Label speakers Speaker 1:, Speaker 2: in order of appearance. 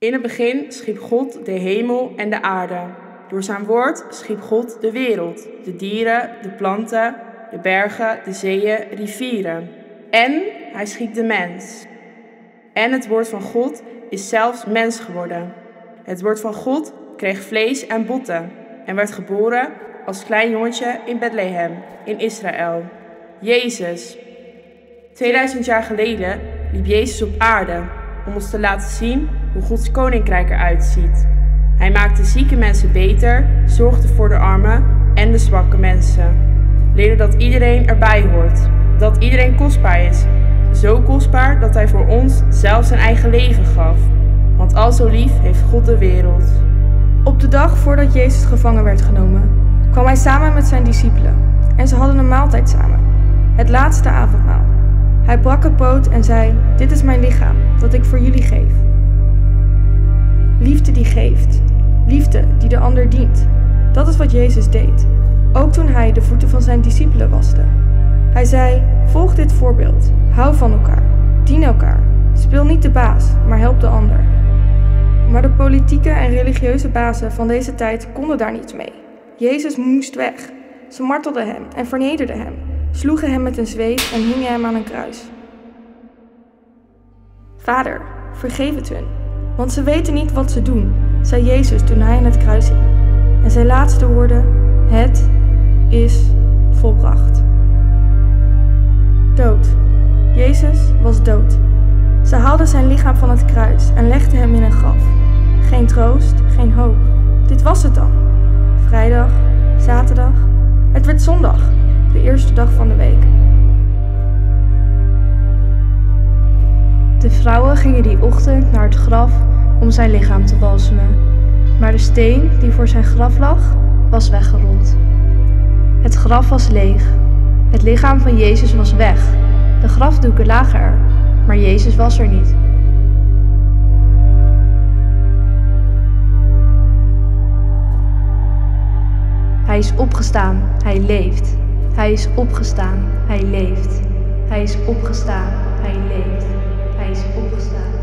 Speaker 1: In het begin schiep God de hemel en de aarde. Door zijn woord schiep God de wereld, de dieren, de planten, de bergen, de zeeën, rivieren. En hij schiep de mens. En het woord van God is zelfs mens geworden. Het woord van God kreeg vlees en botten en werd geboren als klein jongetje in Bethlehem, in Israël. Jezus. 2000 jaar geleden liep Jezus op aarde om ons te laten zien hoe Gods koninkrijk eruit ziet. Hij maakte zieke mensen beter, zorgde voor de armen en de zwakke mensen. Leerde dat iedereen erbij hoort, dat iedereen kostbaar is. Zo kostbaar dat hij voor ons zelf zijn eigen leven gaf. Want al zo lief heeft God de wereld.
Speaker 2: Op de dag voordat Jezus gevangen werd genomen, kwam hij samen met zijn discipelen. En ze hadden een maaltijd samen, het laatste avondmaal. Hij brak het brood en zei: "Dit is mijn lichaam, dat ik voor jullie geef." Liefde die geeft, liefde die de ander dient. Dat is wat Jezus deed, ook toen hij de voeten van zijn discipelen waste. Hij zei: "Volg dit voorbeeld, hou van elkaar, dien elkaar, speel niet de baas, maar help de ander." Maar de politieke en religieuze bazen van deze tijd konden daar niets mee. Jezus moest weg. Ze martelden hem en vernederden hem, sloegen hem met een zweep en hingen hem aan een kruis. "Vader, vergeef het hun, want ze weten niet wat ze doen," zei Jezus toen hij aan het kruis hing. En zijn laatste woorden: "Het is volbracht." Dood. Jezus was dood. Ze haalden zijn lichaam van het kruis en legden hem in een graf. Geen troost, geen hoop. Dit was het dan. Vrijdag, zaterdag. Het werd zondag, de eerste dag van de week. De vrouwen gingen die ochtend naar het graf om zijn lichaam te balsemen. Maar de steen die voor zijn graf lag, was weggerold. Het graf was leeg. Het lichaam van Jezus was weg. De grafdoeken lagen er, maar Jezus was er niet. Hij is opgestaan, hij leeft. Hij is opgestaan, hij leeft. Hij is opgestaan, hij leeft. Hij is opgestaan.